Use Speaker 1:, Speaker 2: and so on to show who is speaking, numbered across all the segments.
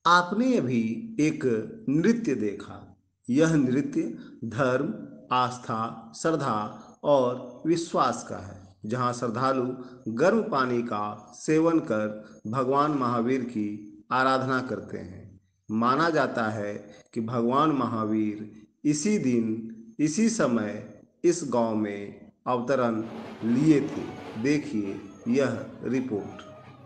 Speaker 1: आपने अभी एक नृत्य देखा। यह नृत्य धर्म, आस्था, श्रद्धा और विश्वास का है, जहाँ श्रद्धालु गर्म पानी का सेवन कर भगवान महावीर की आराधना करते हैं। माना जाता है कि भगवान महावीर इसी दिन, इसी समय इस गांव में अवतरण लिए थे। देखिए यह रिपोर्ट।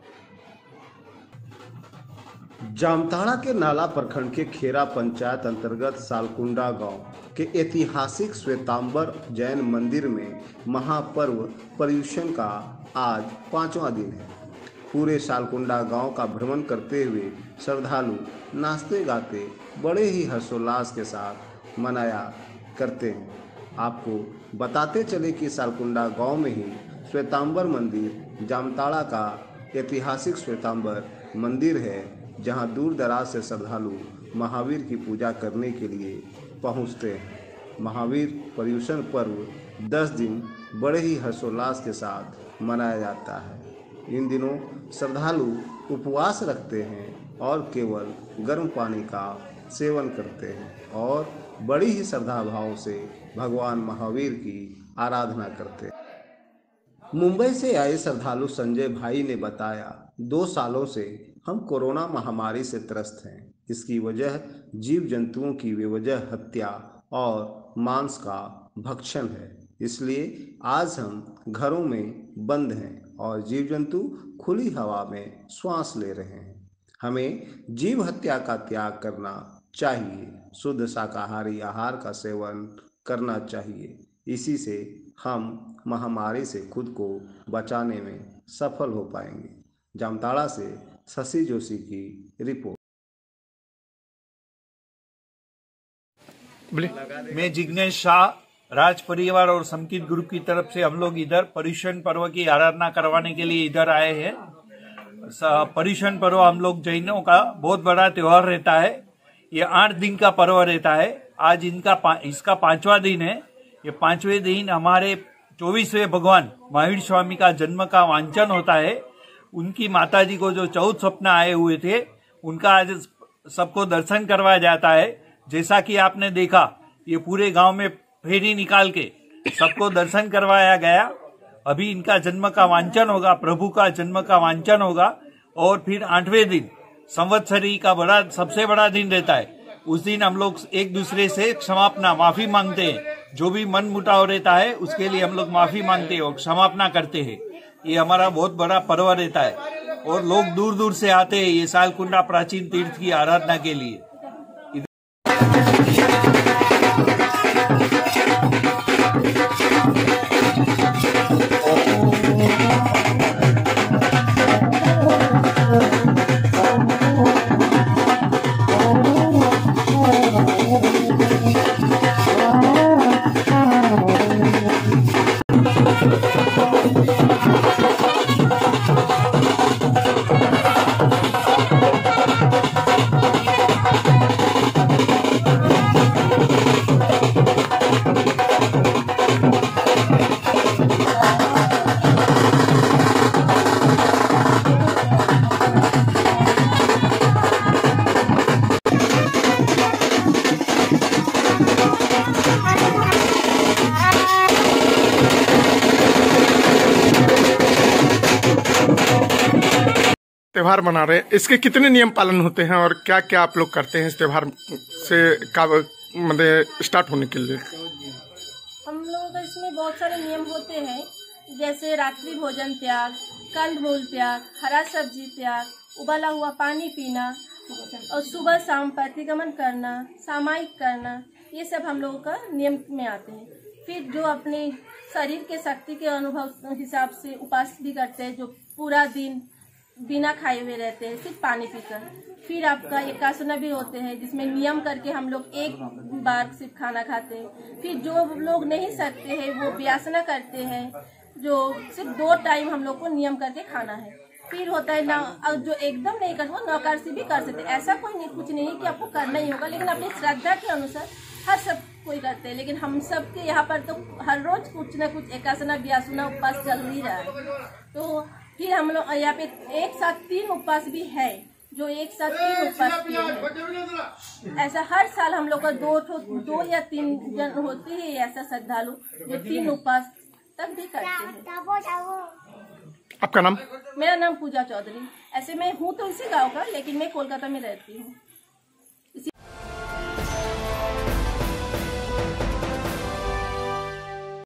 Speaker 1: जामताड़ा के नाला प्रखंड के खेरा पंचायत अंतर्गत सालकुंडा गांव के ऐतिहासिक श्वेतांबर जैन मंदिर में महापर्व पर्युषण का आज 5वां दिन है। पूरे सालकुंडा गांव का भ्रमण करते हुए श्रद्धालु नाचते गाते बड़े ही हर्षोल्लास के साथ मनाया करते हैं। आपको बताते चले कि सालकुंडा गांव में ही श्वेतांबर मंदिर जामताड़ा का ऐतिहासिक श्वेतांबर मंदिर है, जहां दूर दराज से श्रद्धालु महावीर की पूजा करने के लिए पहुंचते हैं। महावीर पर्युषण पर्व 10 दिन बड़े ही हर्षोल्लास के साथ मनाया जाता है। इन दिनों श्रद्धालु उपवास रखते हैं और केवल गर्म पानी का सेवन करते हैं और बड़ी ही श्रद्धा भाव से भगवान महावीर की आराधना करते हैं। मुंबई से आए श्रद्धालु संजय भाई ने बताया, 2 सालों से हम कोरोना महामारी से त्रस्त हैं। इसकी वजह जीव जंतुओं की बेवजह हत्या और मांस का भक्षण है। इसलिए आज हम घरों में बंद हैं और जीव जंतु खुली हवा में श्वास ले रहे हैं। हमें जीव हत्या का त्याग करना चाहिए, शुद्ध शाकाहारी आहार का सेवन करना चाहिए। इसी से हम महामारी से खुद को बचाने में सफल हो पाएंगे। जामताड़ा से शशि जोशी की रिपोर्ट।
Speaker 2: मैं जिग्नेश शाह, राज परिवार और समकित ग्रुप की तरफ से हम लोग इधर पर्युषण पर्व की आराधना करवाने के लिए इधर आए हैं। पर्युषण पर्व हम लोग जैनों का बहुत बड़ा त्योहार रहता है। ये 8 दिन का पर्व रहता है। आज इसका 5वां दिन है। ये 5वें दिन हमारे 24वें भगवान महावीर स्वामी का जन्म का वांछन होता है। उनकी माताजी को जो 14 स्वप्न आए हुए थे, उनका आज सबको दर्शन करवाया जाता है। जैसा कि आपने देखा, ये पूरे गांव में फेरी निकाल के सबको दर्शन करवाया गया। अभी इनका जन्म का वांछन होगा, प्रभु का जन्म का वांछन होगा। और फिर 8वें दिन संवत्सरी का सबसे बड़ा दिन रहता है। उस दिन हम लोग एक दूसरे से क्षमापना माफी मांगते हैं। जो भी मन मुटाव रहता है उसके लिए हम लोग माफी मांगते हैं और क्षमापना करते हैं। ये हमारा बहुत बड़ा पर्व रहता है और लोग दूर दूर से आते हैं ये सालकुंडा प्राचीन तीर्थ की आराधना के लिए।
Speaker 3: त्योहार मना रहे हैं, इसके कितने नियम पालन होते हैं और क्या क्या आप लोग करते हैं इस त्योहार से मतलब स्टार्ट होने के लिए?
Speaker 4: हम लोगों का इसमें बहुत सारे नियम होते हैं, जैसे रात्रि भोजन त्याग, कंदमूल त्याग, हरा सब्जी त्याग, उबला हुआ पानी पीना और सुबह शाम प्रतिगमन करना, सामायिक करना, ये सब हम लोगों का नियम में आते हैं। फिर जो अपने शरीर के शक्ति के अनुभव हिसाब से उपास भी करते हैं, जो पूरा दिन बिना खाए हुए रहते हैं, सिर्फ पानी पीकर। फिर आपका एकासना भी होते हैं, जिसमें नियम करके हम लोग एक बार सिर्फ खाना खाते हैं। फिर जो लोग नहीं सकते हैं वो व्यासना करते हैं, जो सिर्फ 2 टाइम हम लोग को नियम करके खाना है। फिर होता है ना, जो एकदम नहीं कर वो नौकरसी भी कर सकते। ऐसा कोई नहीं, कुछ नहीं कि आपको करना ही होगा, लेकिन अपनी श्रद्धा के अनुसार हर सब कोई करते हैं। लेकिन हम सब के यहाँ पर तो हर रोज कुछ न कुछ एकासना व्यासना उपवास चल ही रहा है। तो फिर हम लोग यहाँ पे एक साथ 3 उपवास भी है, जो एक साथ 3 उपवास किए हैं। ऐसा हर साल हम लोग का 2 या 3 जन होते हैं ऐसा श्रद्धालु जो 3 उपवास तक भी करते हैं।
Speaker 3: आपका नाम?
Speaker 4: मेरा नाम पूजा चौधरी। ऐसे मैं हूँ तो इसी गांव का, लेकिन मैं कोलकाता में रहती हूँ।